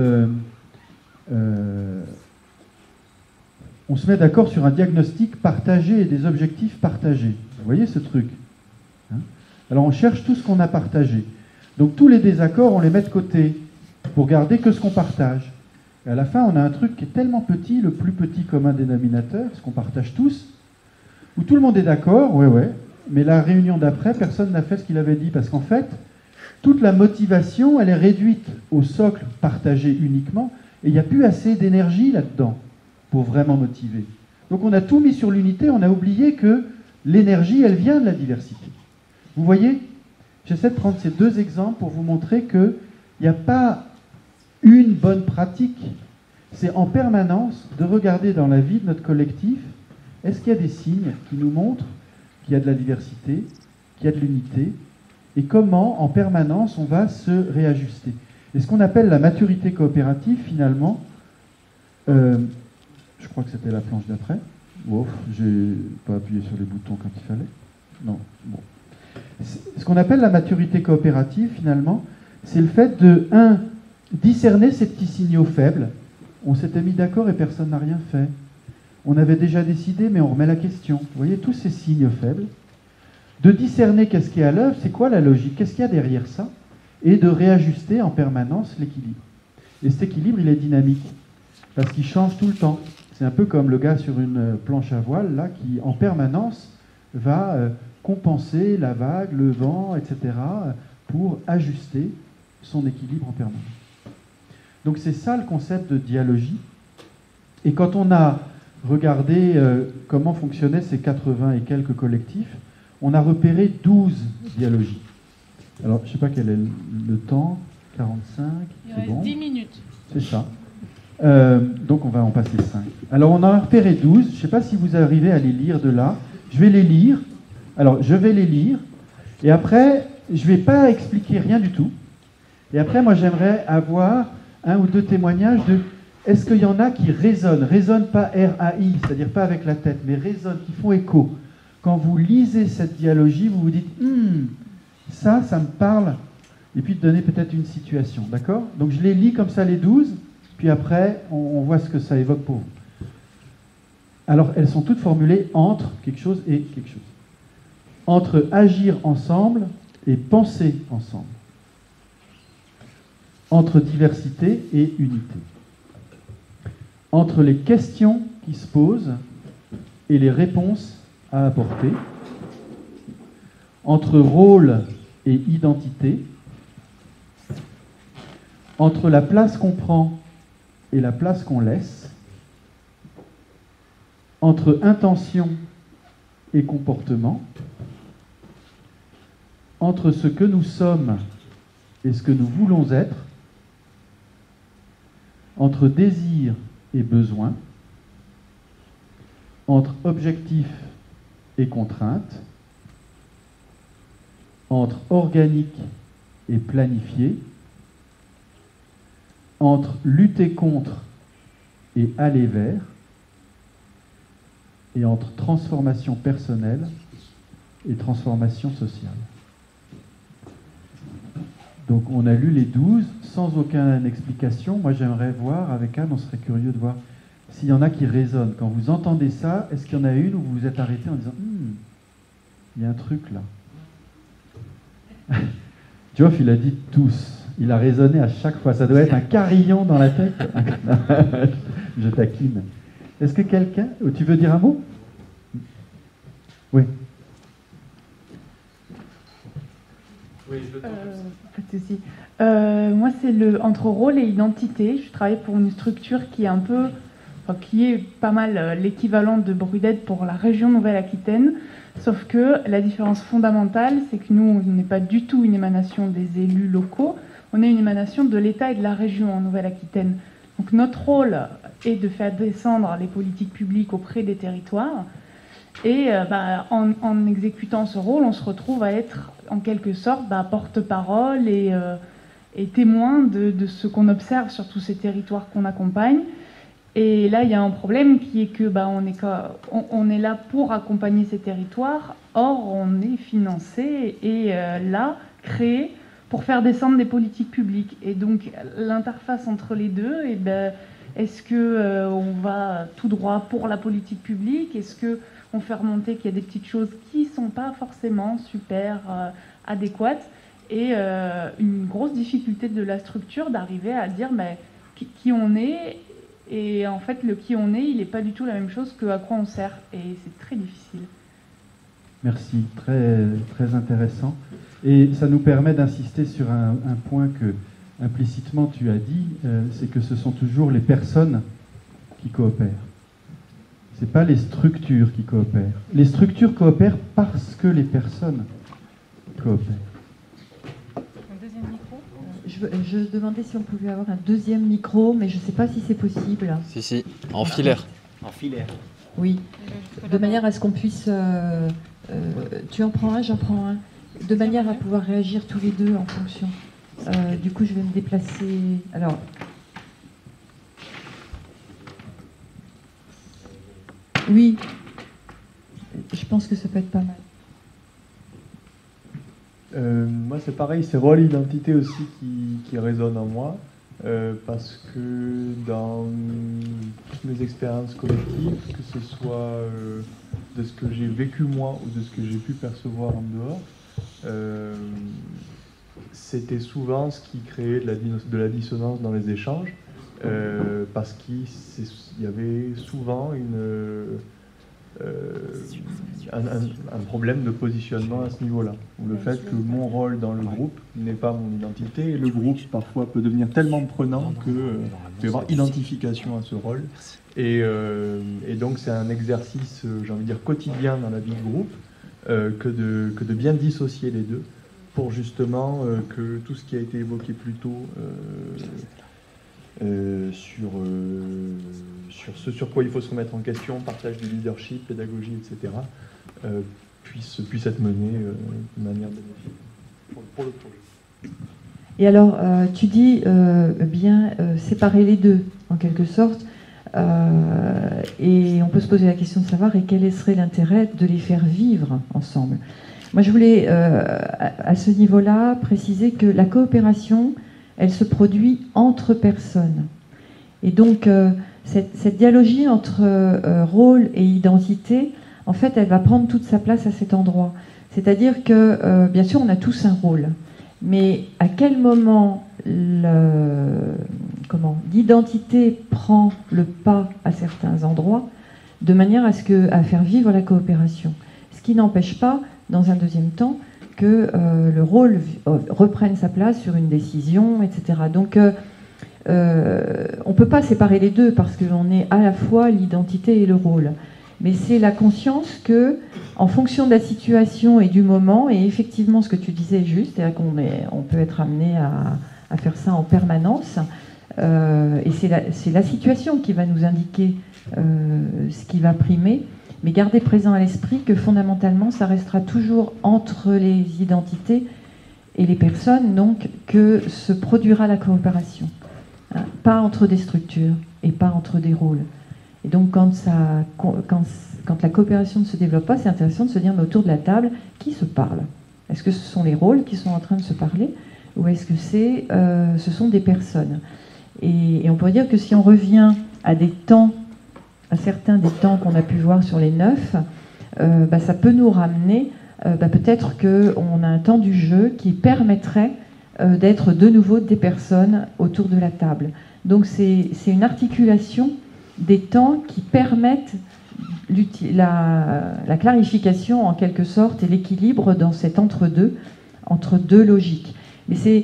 S1: on se met d'accord sur un diagnostic partagé et des objectifs partagés. Vous voyez ce truc? Alors on cherche tout ce qu'on a partagé. Donc tous les désaccords, on les met de côté pour garder que ce qu'on partage. Et à la fin, on a un truc qui est tellement petit, le plus petit commun dénominateur, ce qu'on partage tous, où tout le monde est d'accord, ouais, mais la réunion d'après, personne n'a fait ce qu'il avait dit, parce qu'en fait, toute la motivation, elle est réduite au socle partagé uniquement, et il n'y a plus assez d'énergie là-dedans pour vraiment motiver. Donc on a tout mis sur l'unité, on a oublié que l'énergie, elle vient de la diversité. Vous voyez, j'essaie de prendre ces deux exemples pour vous montrer qu'il n'y a pas une bonne pratique. C'est en permanence de regarder dans la vie de notre collectif, est-ce qu'il y a des signes qui nous montrent qu'il y a de la diversité, qu'il y a de l'unité, et comment en permanence on va se réajuster. Et ce qu'on appelle la maturité coopérative, finalement, je crois que c'était la planche d'après. Ouf, j'ai pas appuyé sur les boutons quand il fallait. Non, bon. Ce qu'on appelle la maturité coopérative, finalement, c'est le fait de, discerner ces petits signaux faibles. On s'était mis d'accord et personne n'a rien fait. On avait déjà décidé, mais on remet la question. Vous voyez, tous ces signes faibles. De discerner qu'est-ce qui est à l'œuvre, c'est quoi la logique, qu'est-ce qu'il y a derrière ça, et de réajuster en permanence l'équilibre. Et cet équilibre, il est dynamique, parce qu'il change tout le temps. C'est un peu comme le gars sur une planche à voile, là, qui en permanence va compenser la vague, le vent, etc., pour ajuster son équilibre en permanence. Donc c'est ça le concept de dialogie. Et quand on a regardé comment fonctionnaient ces 80 et quelques collectifs, on a repéré 12 dialogies. Alors, je ne sais pas quel est le temps, 45, c'est bon.
S7: 10 minutes.
S1: C'est ça. Donc on va en passer 5. Alors on en a repéré 12, je ne sais pas si vous arrivez à les lire de là. Je vais les lire. Alors je vais les lire, et après, je ne vais pas expliquer rien du tout. Et après, moi j'aimerais avoir un ou deux témoignages de est-ce qu'il y en a qui résonnent pas R-A-I, c'est-à-dire pas avec la tête, mais résonnent, qui font écho. Quand vous lisez cette dialogie, vous vous dites ça me parle, et puis de donner peut-être une situation, d'accord? Donc je les lis comme ça les 12, puis après on voit ce que ça évoque pour vous. Alors, elles sont toutes formulées entre quelque chose et quelque chose. Entre agir ensemble et penser ensemble. Entre diversité et unité. Entre les questions qui se posent et les réponses à apporter. Entre rôle et identité. Entre la place qu'on prend et la place qu'on laisse. Entre intention et comportement. Entre ce que nous sommes et ce que nous voulons être. Entre désir et besoin. Entre objectif et contrainte. Entre organique et planifié. Entre lutter contre et aller vers. Et entre transformation personnelle et transformation sociale. Donc on a lu les 12 sans aucune explication. Moi j'aimerais voir, avec Anne, on serait curieux de voir s'il y en a qui résonnent. Quand vous entendez ça, est-ce qu'il y en a une où vous vous êtes arrêté en disant il y a un truc là. Geoff, il a dit tous. Il a résonné à chaque fois. Ça doit être un carillon dans la tête. Je taquine. Est-ce que quelqu'un... Tu veux dire un mot? Oui.
S7: Oui, je veux
S8: pas de souci. Moi, c'est entre rôle et identité. Je travaille pour une structure qui est pas mal l'équivalent de Brudette pour la région Nouvelle-Aquitaine. Sauf que la différence fondamentale, c'est que nous, on n'est pas du tout une émanation des élus locaux. On est une émanation de l'État et de la région en Nouvelle-Aquitaine. Donc notre rôle est de faire descendre les politiques publiques auprès des territoires. Et en exécutant ce rôle, on se retrouve à être en quelque sorte porte-parole et témoin de ce qu'on observe sur tous ces territoires qu'on accompagne. Et là, il y a un problème qui est que on est là pour accompagner ces territoires, or on est financé et créé pour faire descendre des politiques publiques. Et donc l'interface entre les deux, est-ce qu'on va tout droit pour la politique publique? Est-ce qu'on fait remonter qu'il y a des petites choses qui ne sont pas forcément super adéquates? Et une grosse difficulté de la structure d'arriver à dire qui on est. Et en fait, le qui on est, il n'est pas du tout la même chose que à quoi on sert. Et c'est très difficile.
S1: Merci, très, très intéressant. Et ça nous permet d'insister sur un point que implicitement tu as dit, c'est que ce sont toujours les personnes qui coopèrent. Ce n'est pas les structures qui coopèrent. Les structures coopèrent parce que les personnes coopèrent.
S3: Un deuxième micro?
S2: Je demandais si on pouvait avoir un deuxième micro, mais je ne sais pas si c'est possible.
S7: Si, en filaire.
S4: En filaire.
S2: Oui, de manière à ce qu'on puisse... tu en prends un, j'en prends un. De manière à pouvoir réagir tous les deux en fonction. Du coup, je vais me déplacer... Alors... Oui, je pense que ça peut être pas mal.
S9: Moi, c'est pareil, c'est rôle identité aussi qui résonne en moi, parce que dans toutes mes expériences collectives, que ce soit de ce que j'ai vécu moi ou de ce que j'ai pu percevoir en dehors, c'était souvent ce qui créait de la dissonance dans les échanges, parce qu'il y avait souvent un problème de positionnement à ce niveau-là, où le fait que mon rôle dans le groupe n'est pas mon identité, et le groupe parfois peut devenir tellement prenant qu'il peut y avoir identification à ce rôle, et donc c'est un exercice, j'ai envie de dire, quotidien dans la vie de groupe, que de bien dissocier les deux, pour justement que tout ce qui a été évoqué plus tôt sur ce sur quoi il faut se remettre en question, partage du leadership, pédagogie, etc., puisse être mené de manière bénéfique pour le projet.
S2: Et alors, tu dis bien séparer les deux, en quelque sorte, et on peut se poser la question de savoir quel serait l'intérêt de les faire vivre ensemble. Moi, je voulais, à ce niveau-là, préciser que la coopération, elle se produit entre personnes. Et donc, cette dialogie entre rôle et identité, en fait, elle va prendre toute sa place à cet endroit. C'est-à-dire que, bien sûr, on a tous un rôle, mais à quel moment l'identité prend le pas à certains endroits, de manière à faire vivre la coopération. Ce qui n'empêche pas, dans un deuxième temps, que le rôle reprenne sa place sur une décision, etc. Donc, on ne peut pas séparer les deux parce qu'on est à la fois l'identité et le rôle. Mais c'est la conscience que, en fonction de la situation et du moment, et effectivement ce que tu disais est juste, c'est-à-dire qu'on peut être amené à faire ça en permanence, et c'est la situation qui va nous indiquer ce qui va primer, mais gardez présent à l'esprit que fondamentalement ça restera toujours entre les identités et les personnes, donc que se produira la coopération, hein, pas entre des structures et pas entre des rôles. Et donc quand la coopération ne se développe pas, c'est intéressant de se dire, mais autour de la table, qui se parle? Est-ce que ce sont les rôles qui sont en train de se parler, ou est-ce que ce sont des personnes? Et on pourrait dire que si on revient à certains des temps qu'on a pu voir sur les 9, ça peut nous ramener, peut-être qu'on a un temps du jeu qui permettrait d'être de nouveau des personnes autour de la table. Donc c'est une articulation des temps qui permettent la clarification en quelque sorte et l'équilibre dans cet entre-deux, entre deux logiques. Mais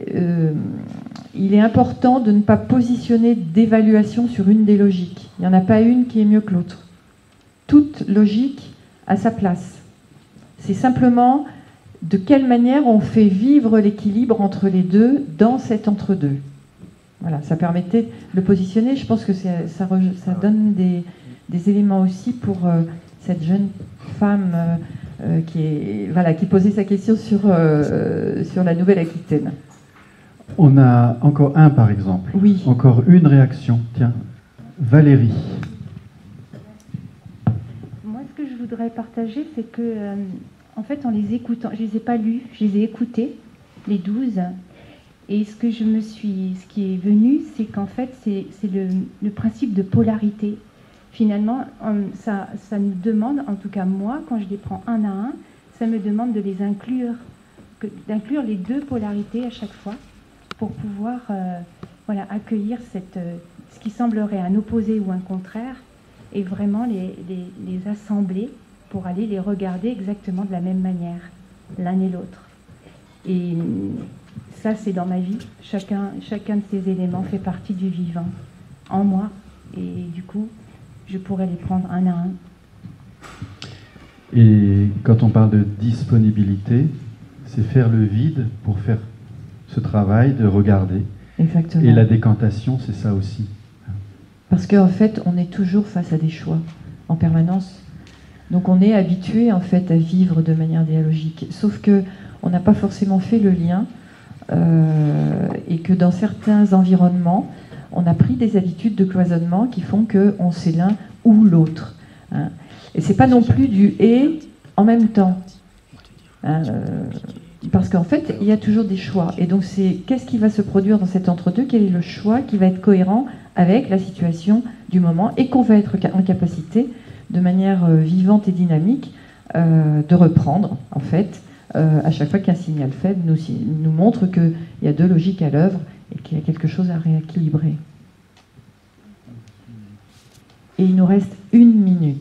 S2: il est important de ne pas positionner d'évaluation sur une des logiques. Il n'y en a pas une qui est mieux que l'autre. Toute logique a sa place. C'est simplement de quelle manière on fait vivre l'équilibre entre les deux dans cet entre-deux. Voilà, ça permettait de le positionner. Je pense que ça donne des éléments aussi pour cette jeune femme qui posait sa question sur la Nouvelle-Aquitaine.
S1: On a encore un, par exemple.
S2: Oui.
S1: Encore une réaction. Tiens, Valérie.
S3: Moi, ce que je voudrais partager, c'est que, en fait, en les écoutant, je les ai pas lus, je les ai écoutés, les 12. Et ce qui est venu, c'est qu'en fait, c'est le principe de polarité. Finalement, ça nous demande, en tout cas moi, quand je les prends un à un, ça me demande de les inclure, d'inclure les deux polarités à chaque fois, pour pouvoir accueillir ce qui semblerait un opposé ou un contraire, et vraiment les assembler pour aller les regarder exactement de la même manière, l'un et l'autre. Et ça, c'est dans ma vie. Chacun de ces éléments fait partie du vivant, en moi, et du coup, je pourrais les prendre un à un.
S1: Et quand on parle de disponibilité, c'est faire le vide pour faire ce travail de regarder.
S2: Exactement.
S1: Et la décantation, c'est ça aussi.
S2: Parce qu'en fait, on est toujours face à des choix, en permanence. Donc on est habitué, en fait, à vivre de manière dialogique. Sauf que on n'a pas forcément fait le lien, et que dans certains environnements, on a pris des habitudes de cloisonnement qui font qu'on sait l'un ou l'autre. Hein. Et c'est pas non plus du « et » en même temps. Hein, parce qu'en fait, il y a toujours des choix. Et donc, qu'est-ce qui va se produire dans cet entre-deux? Quel est le choix qui va être cohérent avec la situation du moment et qu'on va être en capacité, de manière vivante et dynamique, de reprendre, en fait, à chaque fois qu'un signal faible nous montre qu'il y a deux logiques à l'œuvre et qu'il y a quelque chose à rééquilibrer. Et il nous reste 1 minute.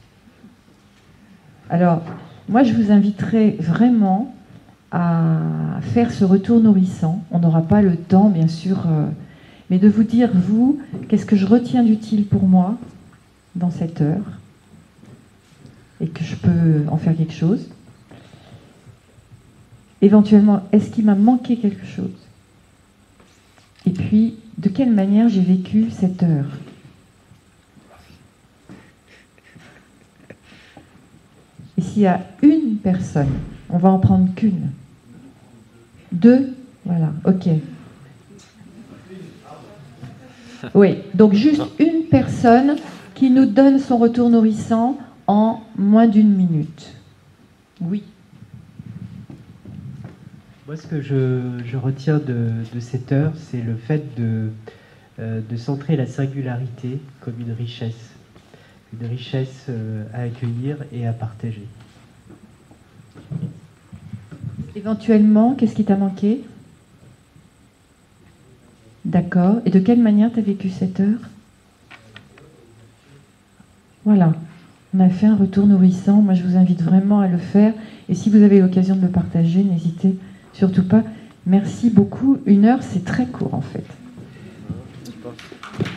S2: Alors, moi, je vous inviterai vraiment à faire ce retour nourrissant. On n'aura pas le temps, bien sûr, mais de vous dire, vous, qu'est-ce que je retiens d'utile pour moi dans cette heure et que je peux en faire quelque chose. Éventuellement, est-ce qu'il m'a manqué quelque chose? Et puis, de quelle manière j'ai vécu cette heure? Et s'il y a une personne, on va en prendre qu'une. 2, voilà, ok. Oui, donc juste une personne qui nous donne son retour nourrissant en moins d'1 minute. Oui.
S10: Moi, ce que je retiens de cette heure, c'est le fait de centrer la singularité comme une richesse à accueillir et à partager.
S2: Éventuellement, qu'est-ce qui t'a manqué? D'accord. Et de quelle manière tu as vécu cette heure? Voilà. On a fait un retour nourrissant. Moi, je vous invite vraiment à le faire. Et si vous avez l'occasion de le partager, n'hésitez surtout pas. Merci beaucoup. 1 heure, c'est très court, en fait.